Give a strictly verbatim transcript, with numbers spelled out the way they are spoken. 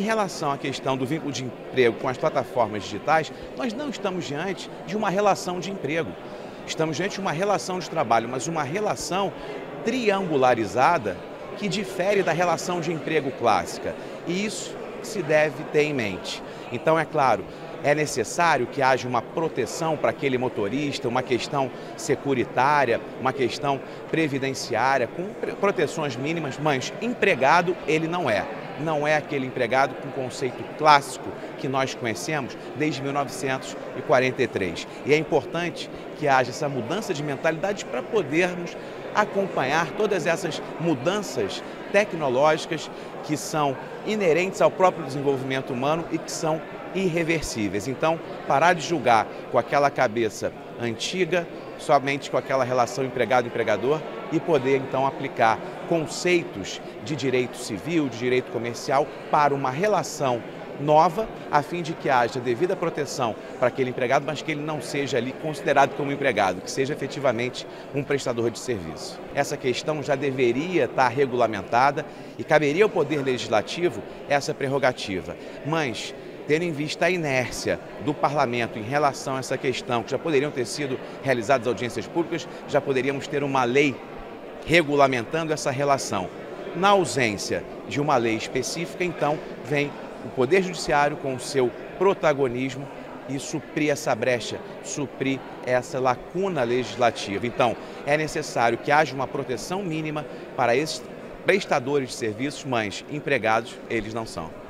relação à questão do vínculo de emprego com as plataformas digitais, nós não estamos diante de uma relação de emprego. Estamos diante de uma relação de trabalho, mas uma relação triangularizada que difere da relação de emprego clássica. E isso se deve ter em mente. Então, é claro, é necessário que haja uma proteção para aquele motorista, uma questão securitária, uma questão previdenciária, com proteções mínimas, mas empregado ele não é. Não é aquele empregado com o conceito clássico que nós conhecemos desde mil novecentos e quarenta e três. E é importante que haja essa mudança de mentalidade para podermos acompanhar todas essas mudanças tecnológicas que são inerentes ao próprio desenvolvimento humano e que são irreversíveis. Então, parar de julgar com aquela cabeça antiga, somente com aquela relação empregado-empregador e poder, então, aplicar conceitos de direito civil, de direito comercial para uma relação nova, a fim de que haja devida proteção para aquele empregado, mas que ele não seja ali considerado como empregado, que seja efetivamente um prestador de serviço. Essa questão já deveria estar regulamentada e caberia ao Poder Legislativo essa prerrogativa. Mas, tendo em vista a inércia do Parlamento em relação a essa questão, que já poderiam ter sido realizadas audiências públicas, já poderíamos ter uma lei regulamentando essa relação. Na ausência de uma lei específica, então, vem o Poder Judiciário com o seu protagonismo e suprir essa brecha, suprir essa lacuna legislativa. Então, é necessário que haja uma proteção mínima para esses prestadores de serviços, mas empregados eles não são.